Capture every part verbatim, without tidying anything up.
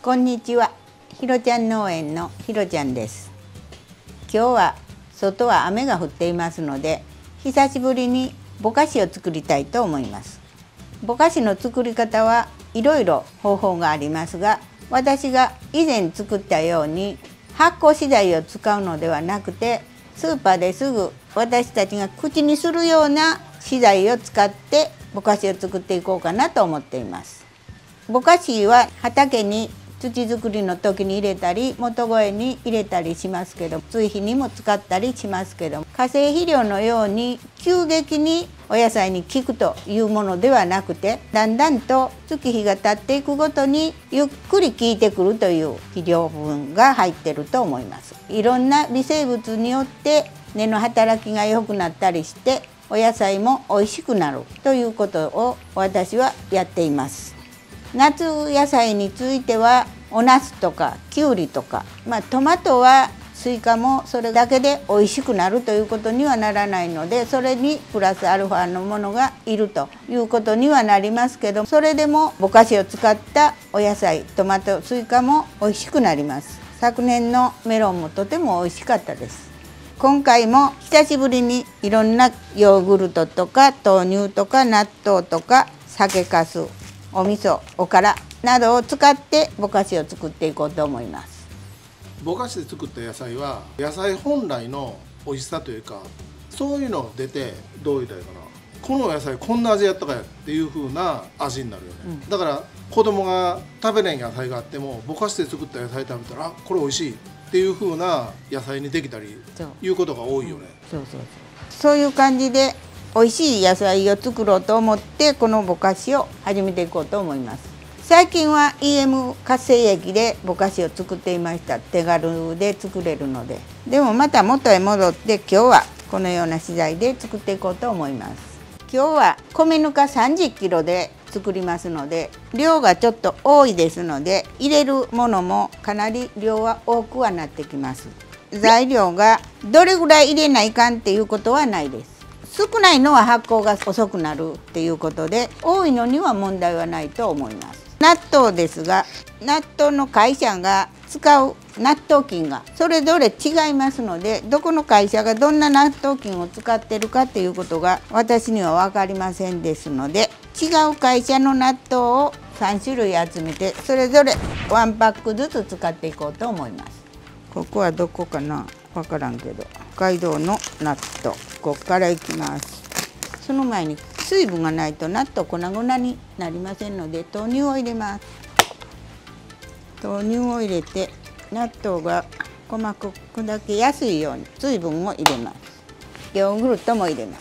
こんにちは。ひろちゃん農園のひろちゃんです。今日は外は雨が降っていますので、久しぶりにぼかしを作りたいと思います。ぼかしの作り方はいろいろ方法がありますが、私が以前作ったように発酵資材を使うのではなくて、スーパーですぐ私たちが口にするような資材を使ってぼかしを作っていこうかなと思っています。ぼかしは畑に土作りの時に入れたり元肥に入れたりしますけど、追肥にも使ったりしますけど、化成肥料のように急激にお野菜に効くというものではなくて、だんだんと月日が経っていくごとにゆっくり効いてくるという肥料分が入っていると思います。いろんな微生物によって根の働きが良くなったりして、お野菜も美味しくなるということを私はやっています。夏野菜についてはお茄子とかきゅうりとか、まあ、トマトはスイカもそれだけで美味しくなるということにはならないので、それにプラスアルファのものがいるということにはなりますけど、それでもぼかしを使ったお野菜、トマト、スイカも美味しくなります。昨年のメロンもとても美味しかったです。今回も久しぶりにいろんなヨーグルトとか豆乳とか納豆とか酒粕、お味噌、おからなどを使ってぼかしを作っていこうと思います。 ぼかしで作った野菜は野菜本来の美味しさというか、そういうのが出て、どう言ったらいいかな、この野菜こんな味やったかやっていう風な味になるよね、うん、だから子供が食べれん野菜があってもぼかしで作った野菜食べたら、あ、これ美味しいっていう風な野菜にできたりいうことが多いよね、 うん、そうそうそうそういう感じで美味しい野菜を作ろうと思って、このぼかしを始めていこうと思います。最近は イーエム 活性液でぼかしを作っていました。手軽で作れるので。でもまた元へ戻って、今日はこのような資材で作っていこうと思います。今日は米ぬかさんじゅっキロで作りますので、量がちょっと多いですので、入れるものもかなり量は多くはなってきます。材料がどれぐらい入れないかんっていうことはないです。少ないのは発酵が遅くなるっていうことで、多いのには問題はないと思います。納豆ですが、納豆の会社が使う納豆菌がそれぞれ違いますので、どこの会社がどんな納豆菌を使ってるかっていうことが私には分かりませんですので、違う会社の納豆をさんしゅるい集めて、それぞれワンパックずつ使っていこうと思います。ここはどこかな、分からんけど、北海道の納豆、ここからいきます。その前に水分がないと納豆粉々になりませんので、豆乳を入れます。豆乳を入れて、納豆が細かく砕けやすいように水分を入れます。ヨーグルトも入れます。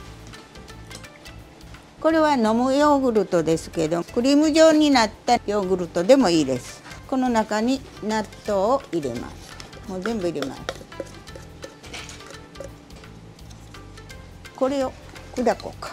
これは飲むヨーグルトですけど、クリーム状になったヨーグルトでもいいです。この中に納豆を入れます。もう全部入れます。これを砕こうか。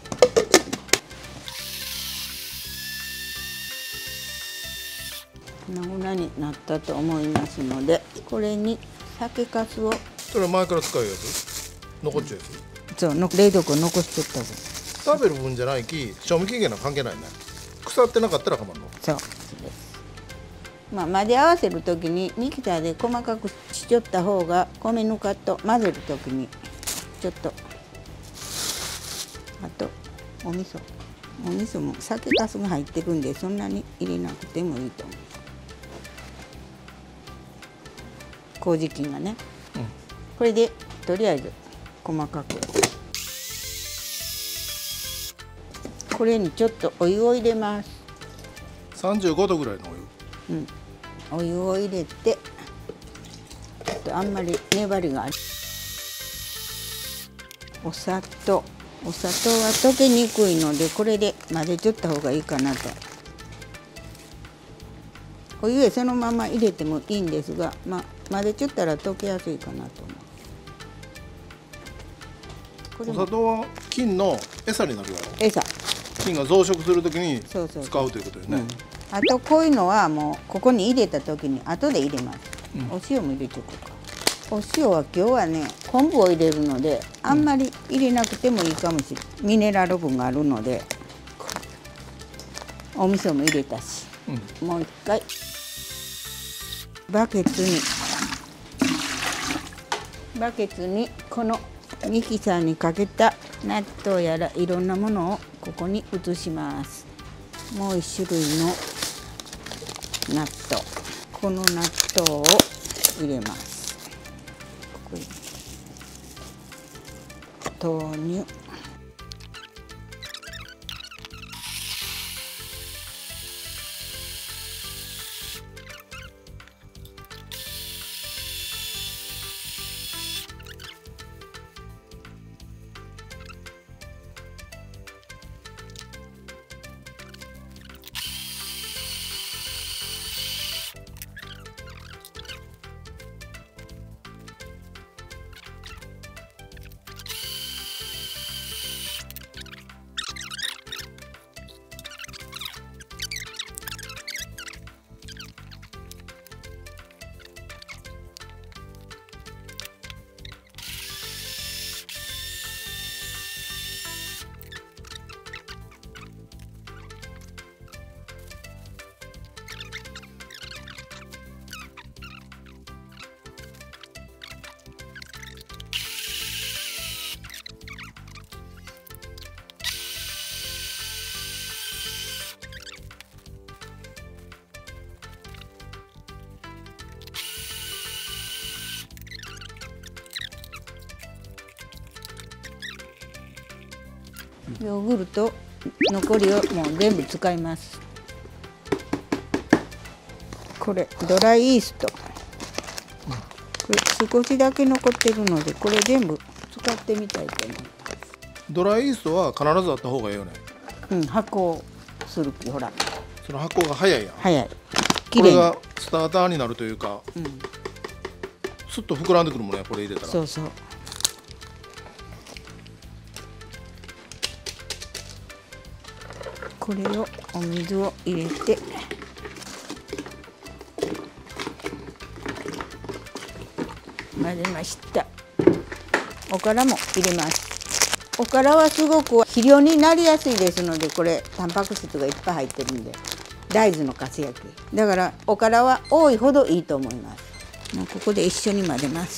粉々になったと思いますので、これに酒粕を。 それ前から使うやつ、残っちゃうやつ。そう、の冷蔵庫残しとった分。 食べる分じゃないき、賞味期限は関係ないね。腐ってなかったらかまんの。 そうです。まあ、混ぜ合わせるときにミキサーで細かくしちょった方が、米ぬかと混ぜるときにちょっと。あとお味噌、お味噌も酒粕が入ってるんで、そんなに入れなくてもいいと思う。麹菌がね、うん、これでとりあえず細かく、これにちょっとお湯を入れます。 さんじゅうごどぐらいのお湯、 うん、お湯を入れて、ちょっとあんまり粘りがある。お砂糖、お砂糖は溶けにくいので、これで混ぜちゃった方がいいかなと。お湯へそのまま入れてもいいんですが、まあ、混ぜちゃったら溶けやすいかなと思う。お砂糖は菌の餌になるやろ。 餌。 菌が増殖するときに使うということよね。うん、 あとこういうのはもうここに入れたときに後で入れます。うん、お塩も入れちゃおうか。お塩は今日はね、昆布を入れるのであんまり入れなくてもいいかもしれない。ミネラル分があるので。お味噌も入れたし、 うん、 もう一回バケツにバケツにこのミキサーにかけた納豆やらいろんなものをここに移します。もう一種類の納豆、この納豆を入れます。ここに豆乳、ヨーグルト残りをもう全部使います。これドライイースト、これ少しだけ残ってるのでこれ全部使ってみたいと思う。 ドライイーストは必ずあった方がいいよね。 うん、発酵するきほらその発酵が早いやん。 早い。 これがスターターになるというか、 うん、 スッと膨らんでくるもんね、これ入れたら。 そうそう。これをお水を入れて混ぜました。おからも入れます。おからはすごく肥料になりやすいですので、これタンパク質がいっぱい入ってるんで、大豆のかす焼きだからおからは多いほどいいと思います。もうここで一緒に混ぜます。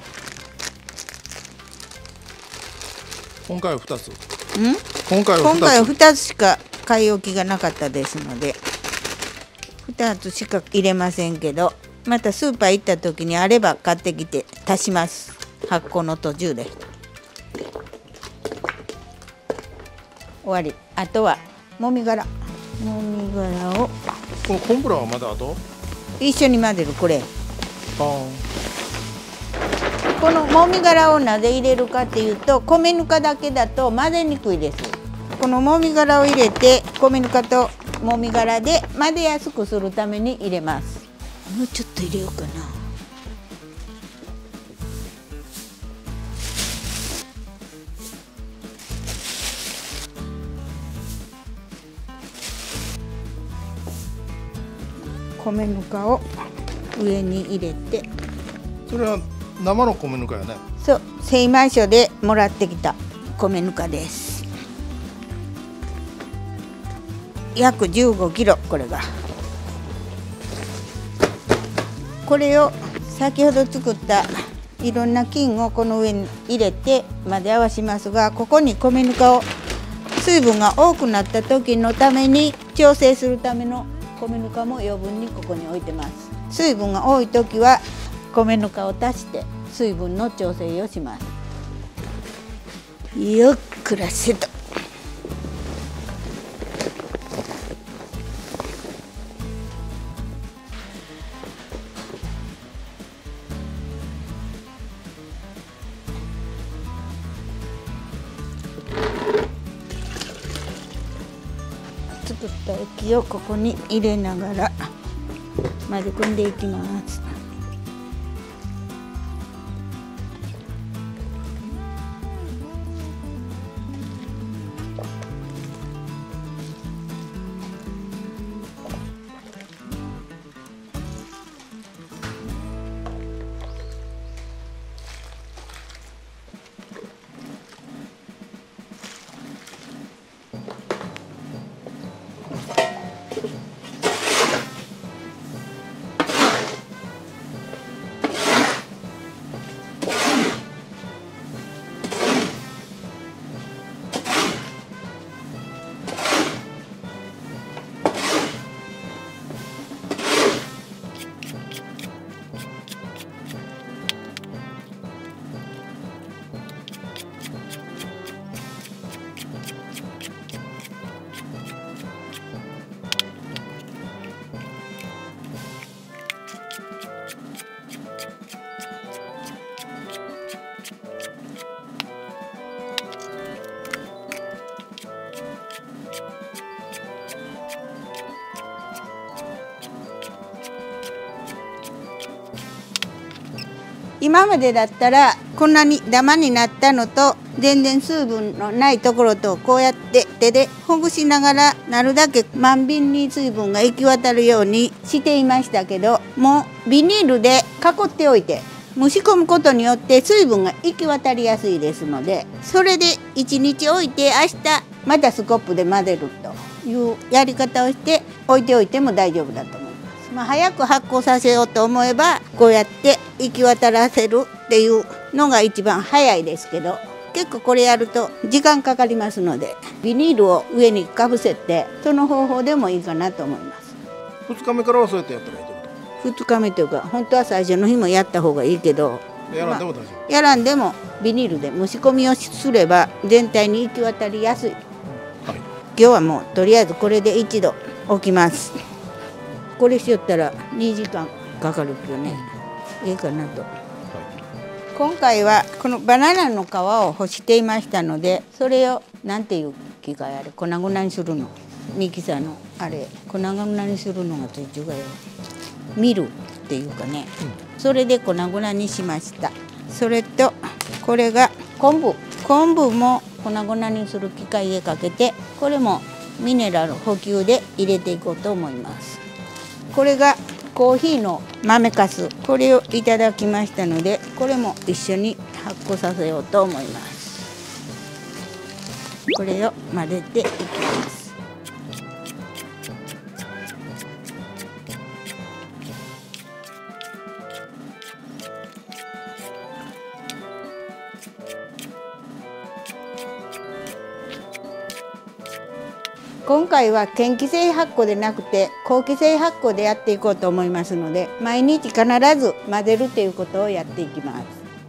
今回はふたつ。ん今回はふたつ。今回はふたつしか買い置きがなかったですのでふたつしか入れませんけど、またスーパー行った時にあれば買ってきて足します。発酵の途中で終わり。あとはもみ殻もみ殻をこのコンプラはまだあと一緒に混ぜる。これあこのもみ殻をなぜ入れるかっていうと、米ぬかだけだと混ぜにくいです。このもみ殻を入れて米ぬかともみ殻で混ぜやすくするために入れます。もうちょっと入れようかな。米ぬかを上に入れて、 それは生の米ぬかやね。 そう、精米所でもらってきた米ぬかです。約じゅうごキロ、これが。これを先ほど作ったいろんな菌をこの上に入れて混ぜ合わしますが、ここに米ぬかを水分が多くなった時のために調整するための米ぬかも余分にここに置いてます。水分が多い時は米ぬかを足して水分の調整をします。よっくらせと。作った液をここに入れながら混ぜ込んでいきます。 今までだったらこんなにダマになったのと全然水分のないところとこうやって手でほぐしながらなるだけ満遍に水分が行き渡るようにしていましたけど、もうビニールで囲っておいて蒸し込むことによって水分が行き渡りやすいですので、それでいちにち置いて明日またスコップで混ぜるというやり方をして置いておいても大丈夫だと思います。まあ、早く発酵させようと思えばこうやって行き渡らせるっていうのが一番早いですけど、結構これやると時間かかりますのでビニールを上にかぶせてその方法でもいいかなと思います。 ふつかめからはそうやってやったらいいってこふつかめというか本当は最初の日もやった方がいいけど、 と？やらんでも大丈夫、 まあ、やらんでもビニールで蒸し込みをすれば全体に行き渡りやすい。はい、今日はもうとりあえずこれで一度置きます。これしよったらにじかんかかるけどね、いいかなと。はい、今回はこのバナナの皮を干していましたので、それをなんていう機械あれ粉々にするの、ミキサーのあれ粉々にするのがついてるがよ、ミルっていうかね、うん、それで粉々にしました。それとこれが昆布昆布も粉々にする機械へかけて、これもミネラル補給で入れていこうと思います。これがコーヒーの豆かす、これをいただきましたので、これも一緒に発酵させようと思います。これを混ぜていきます。今回は嫌気性発酵でなくて好気性発酵でやっていこうと思いますので、毎日必ず混ぜるということをやっていきます。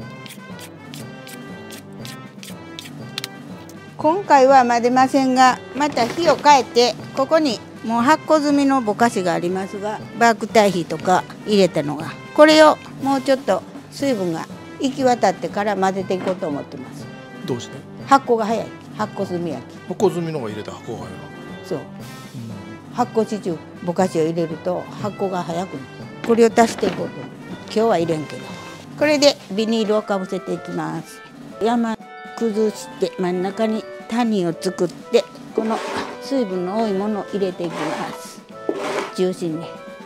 今回は混ぜませんが、また火を変えてここにもう発酵済みのぼかしがありますが、バーク堆肥とか入れたのが、これをもうちょっと水分が行き渡ってから混ぜていこうと思ってます。 どうして？ 発酵が早い。発酵済み焼き。 発酵済みのが入れて発酵が早いな。 そう、うん、発酵シチューぼかしを入れると発酵が早くなる。これを足していこうと思う。今日は入れんけど、これでビニールをかぶせていきます。山崩して真ん中に谷を作って、この水分の多いものを入れていきます。中心に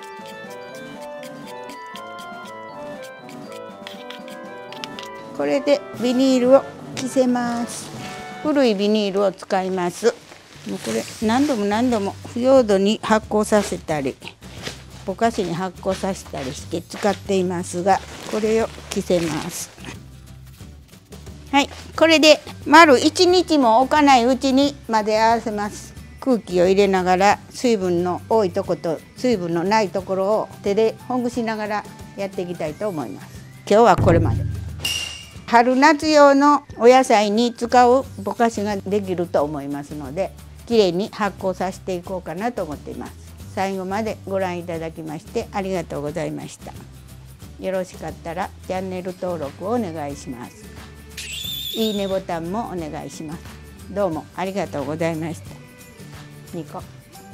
これでビニールを着せます。古いビニールを使います。もうこれ何度も何度も腐葉土に発酵させたりぼかしに発酵させたりして使っていますが、これを着せます。はい、これで丸いちにちも置かないうちに混ぜ合わせます。空気を入れながら水分の多いところと水分のないところを手でほぐしながらやっていきたいと思います。今日はこれまで。春夏用のお野菜に使うぼかしができると思いますので、きれいに発酵させていこうかなと思っています。最後までご覧いただきましてありがとうございました。よろしかったらチャンネル登録をお願いします。いいねボタンもお願いします。どうもありがとうございました。にこ。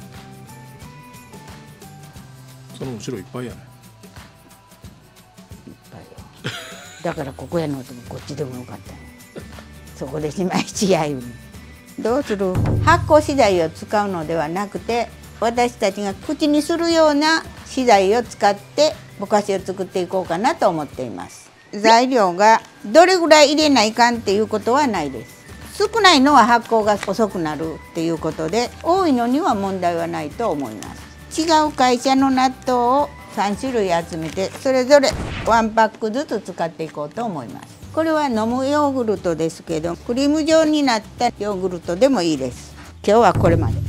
その後ろいっぱいやね。 いっぱいよ。だからここやのとこっちでもよかった、ね。そこでしまいしやいうに。どうする？発酵資材を使うのではなくて、私たちが口にするような資材を使ってぼかしを作っていこうかなと思っています。材料がどれぐらい入れないかんっていうことはないです。少ないのは発酵が遅くなるっていうことで、多いのには問題はないと思います。違う会社の納豆をさんしゅるい集めて、それぞれワンパックずつ使っていこうと思います。これは飲むヨーグルトですけど、クリーム状になったヨーグルトでもいいです。今日はこれまで。